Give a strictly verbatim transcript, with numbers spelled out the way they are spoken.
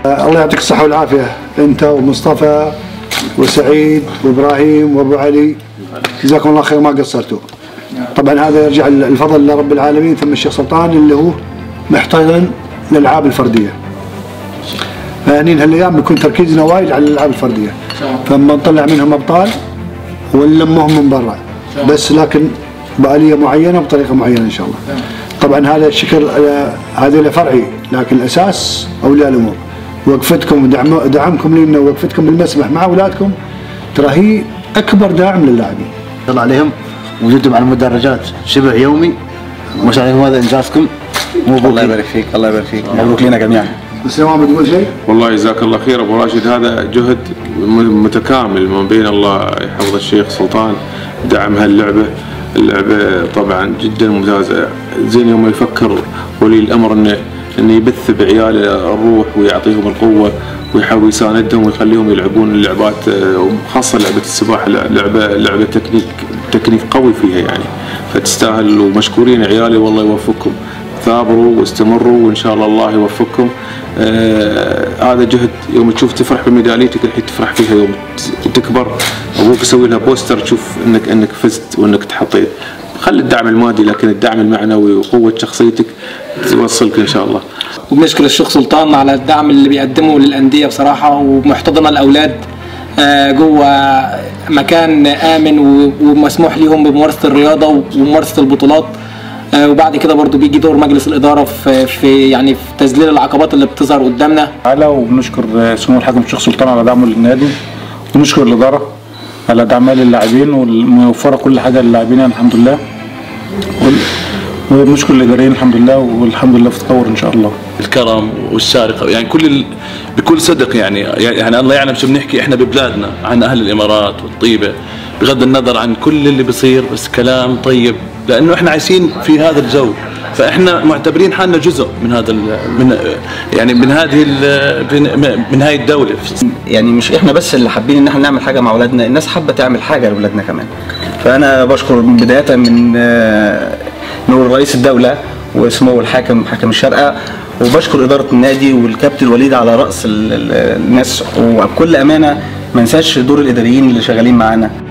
الله يعطيك الصحة والعافية أنت ومصطفى وسعيد وإبراهيم وأبو علي، جزاكم الله خير ما قصرتوا. طبعا هذا يرجع الفضل لرب العالمين ثم الشيخ سلطان اللي هو محتضن الألعاب الفردية. يعني هالأيام بيكون تركيزنا وايد على الألعاب الفردية، فما نطلع منهم أبطال ونلمهم من برا، بس لكن بآلية معينة وبطريقة معينة إن شاء الله. طبعا هذا الشكر هذا له فرعي، لكن الأساس أولياء الأمور. وقفتكم ودعمكم لنا ووقفتكم بالمسبح مع أولادكم ترى هي أكبر داعم للاعبين. الله عليهم وجودهم على المدرجات شبه يومي، ما شاء الله هذا إنجازكم. الله يبارك فيك، الله يبارك فيك، مبروك لنا جميعا. بس ما بتقول شيء؟ والله جزاك الله خير ابو راشد، هذا جهد متكامل ما بين الله يحفظ الشيخ سلطان دعم هاللعبه، اللعبه طبعا جدا ممتازه. زين يوم يفكر ولي الامر انه انه يبث بعياله الروح ويعطيهم القوه ويحاول يساندهم ويخليهم يلعبون اللعبات، وخاصه لعبه السباحه لعبه لعبه تكنيك تكنيك قوي فيها يعني، فتستاهل. ومشكورين عيالي والله يوفقكم، ثابروا واستمروا وان شاء الله الله يوفقكم. آه هذا جهد، يوم تشوف تفرح بميداليتك الحين تفرح فيها، يوم تكبر ابوك يسوي لها بوستر تشوف انك انك فزت وانك تحطيت. خلي الدعم المادي لكن الدعم المعنوي وقوه شخصيتك توصلك ان شاء الله. وبنشكر الشيخ سلطان على الدعم اللي بيقدمه للانديه بصراحه، ومحتضنه الاولاد جوه مكان امن ومسموح لهم بممارسه الرياضه وممارسه البطولات. وبعد كده برضو بيجي دور مجلس الاداره في في يعني في تذليل العقبات اللي بتظهر قدامنا. على وبنشكر سمو الحاكم الشيخ سلطان على دعمه للنادي، ونشكر الاداره على دعمها للاعبين وموفره كل حاجه للاعبين الحمد لله، وبنشكر الاداريين الحمد لله، والحمد لله في تطور ان شاء الله. الكرم والسارقه يعني كل ال... بكل صدق يعني يعني الله يعلم شو بنحكي احنا ببلادنا عن اهل الامارات والطيبه، بغض النظر عن كل اللي بصير، بس كلام طيب لانه احنا عايشين في هذا الجو، فاحنا معتبرين حالنا جزء من هذا من يعني من هذه من هذه الدوله. يعني مش احنا بس اللي حابين ان احنا نعمل حاجه مع اولادنا، الناس حابه تعمل حاجه لاولادنا كمان. فانا بشكر بدايه من نور رئيس الدوله وسمو الحاكم حاكم الشارقه، وبشكر اداره النادي والكابتن وليد على راس الناس، وبكل امانه ما ننساش دور الاداريين اللي شغالين معانا.